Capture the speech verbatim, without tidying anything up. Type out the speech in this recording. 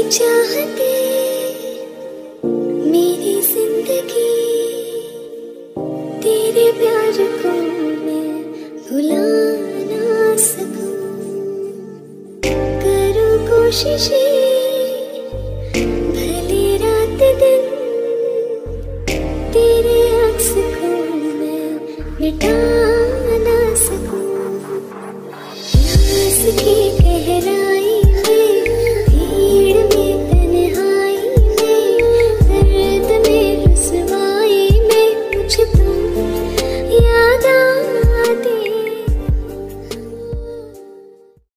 चाहते मेरी जिंदगी, तेरे प्यार को मैं भुला ना सकूं। करूं कोशिशें भले रात दिन, तेरे अक्स को मैं मिटा